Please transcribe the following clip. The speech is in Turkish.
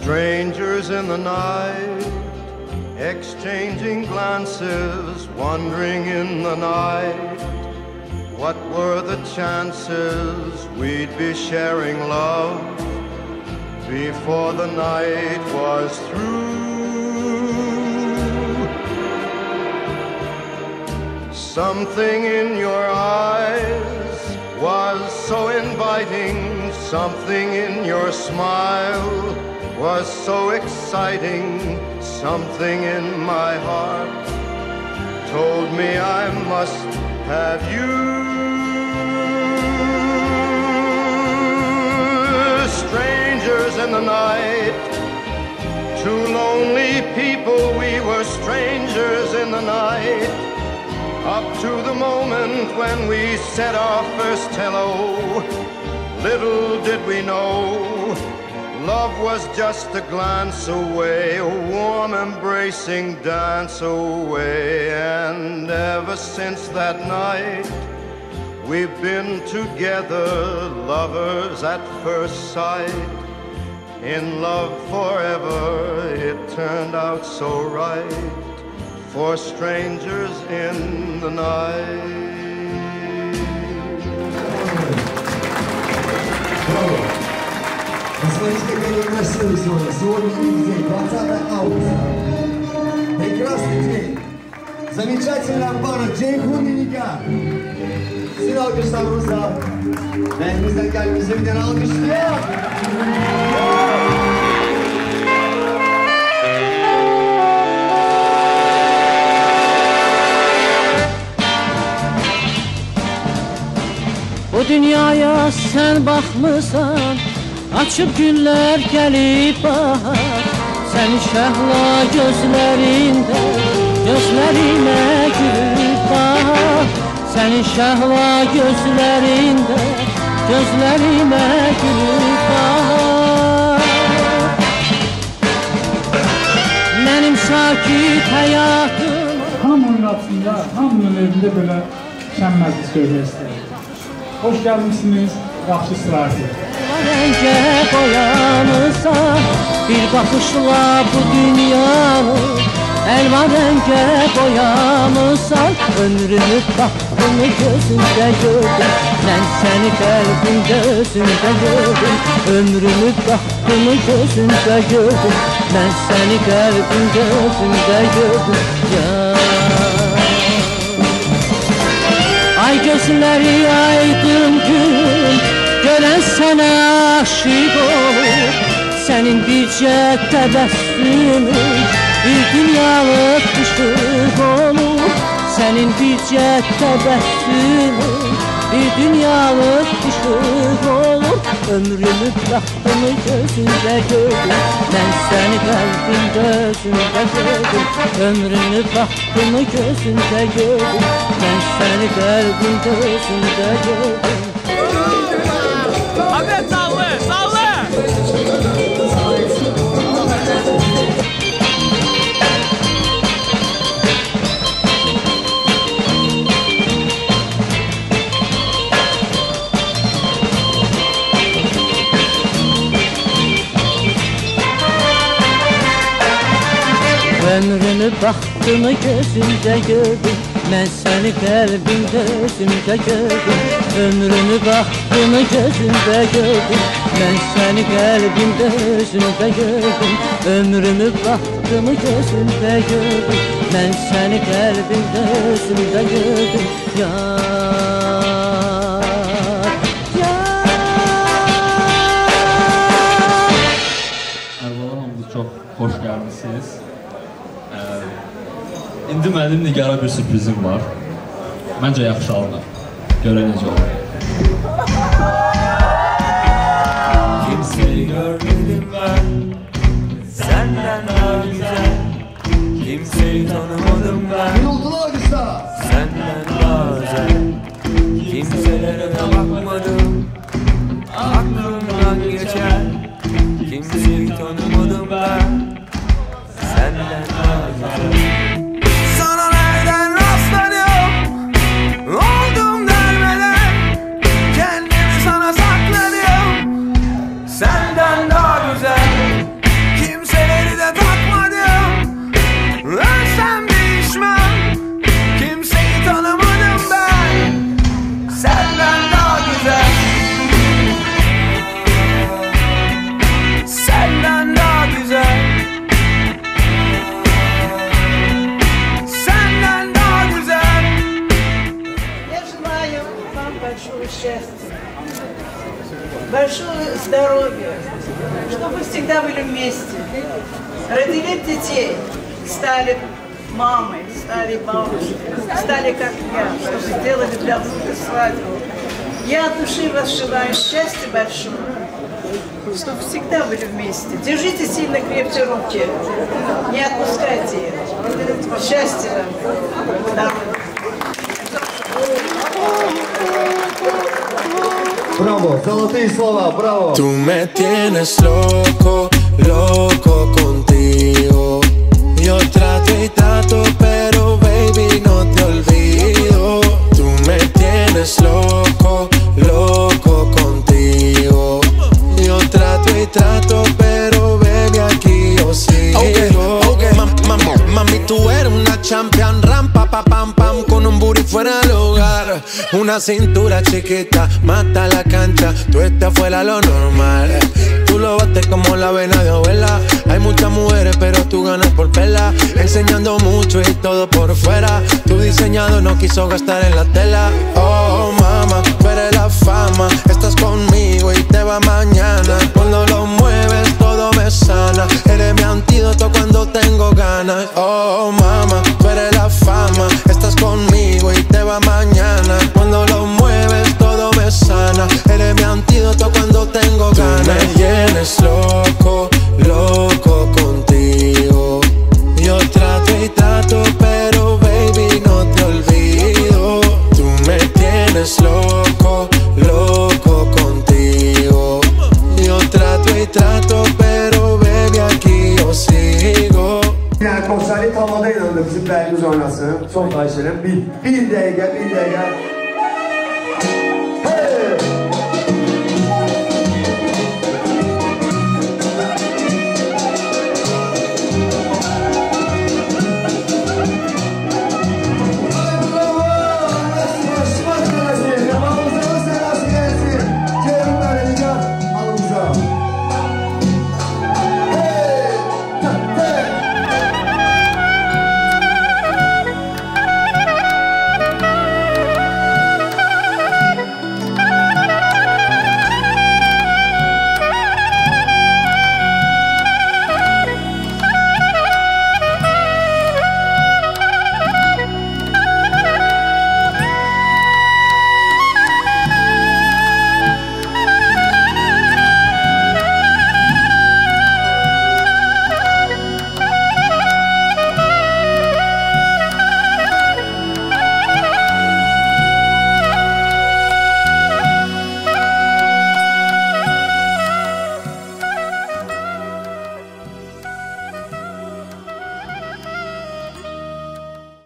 Strangers in the night, exchanging glances, wandering in the night. What were the chances we'd be sharing love before the night was through? Something in your eyes was so inviting, something in your smile was so exciting, something in my heart told me I must have you. Strangers in the night, two lonely people, we were strangers in the night, up to the moment when we said our first hello. Little did we know, love was just a glance away, a warm embracing dance away. And ever since that night, we've been together, lovers at first sight, in love forever. It turned out so right for strangers in the night. Красивый сегодня. Сегодняшний день, 20 августа. Прекрасный день. Замечательная пара Ceyhun ve Nigar. Sizin alkışlarınızla elimizden kalbimize bir tane alkışlayalım. Bu dünyaya sen bakmısan, açıp güller gelip bahar. Sen şehla gözlerinde, gözlerine gülüp bahar. Sen şehla gözlerinde, gözlerine gülüp bahar. Benim sakit hayatım. Hamının altında, hamının evinde böyle şenmezlik söylemek isterim. Hoş gelmişsiniz, yaxşı sırası. Renge boyanırsa bir bakışla bu dünyanı, elvan renge boyanırsan ömrümü baktığımı gözümde gördüm. Ben seni kalbimde özümde gördüm. Ömrümü baktığımı gözümde gördüm. Ben seni kalbimde özümde gördüm. Ya ay gözleri aydın gün, gören sana aşık olur. Senin bircə təbəssümün bir dünyalık ışık olur. Senin bircə təbəssümün bir dünyalık ışık olur. Ömrümü baktımı gözümde gördüm. Ben seni kalbimde özümde gördüm. Ömrümü baktımı gözümde gördüm. Ben seni kalbimde özümde gördüm. Abi sallı, sallı! Ömrümü baktımı gözümde gördüm. Ben seni kalbimde özümde gördüm. Ömrümü baktımı gözümde gördüm. Ben seni kalbimde özümde gördüm. Ömrümü baktımı gözümde gördüm. Ben seni kalbimde özümde gördüm. Yar, yar. Əlbəttə çox xoş gəlmisiniz. İndi mənim Nigar'a bir sürprizim var. Məncə yaxşı alınır. Görən necə olur. Kimseyi görmedim ben senden daha güzel. Kimseyi tanımadım ben senden daha özel. Kimselere de bakmadım, aklımdan geçer. Kimseyi tanımadım ben senden daha güzel. Sana nereden rastladım, oldum dermeden. Kendimi sana sakladım, senden daha güzel. здоровья, чтобы всегда были вместе. Родили детей, стали мамой, стали бабушкой, стали как я, чтобы сделали для внука свадьбу. Я от души вас желаю счастья большого, чтобы всегда были вместе. Держите сильно крепче руки, не отпускайте их. Счастья вам, здоровья. Браво, золотые слова, браво. Tú me tienes loco, loco contigo. Yo trato y trato, pero baby no te olvido. Tú me tienes loco, loco contigo. Yo trato y trato, pero baby aquí yo sigo. Okay. Mami, tú eres una champion, rampa, pa, pam, pam, con un booty fuera del hogar. Una cintura chiquita, mata la cancha, tú estás fuera lo normal. Tú lo bates como la vena de abuela. Hay muchas mujeres, pero tú ganas por pela. Enseñando mucho y todo por fuera. Tu diseñado no quiso gastar en la tela. Oh, mama, tú eres la fama. Estás conmigo y te va mañana. Cuando lo mueves todo me sana. Eres mi antídoto cuando tengo ganas. Oh, mama, tú eres la fama. Estás conmigo y te va mañana. Cuando lo mueves todo me sana. Eres mi antídoto cuando tengo ganas. Tú me tienes loco, loco contigo. Yo trato y trato, pero baby no te olvido. Tú me tienes loco, loco contigo. Yo trato y trato, pero baby aquí yo sigo. Yani konseri tamamda inandı bizim değerli oynasın. Son karşılarım bir dakika.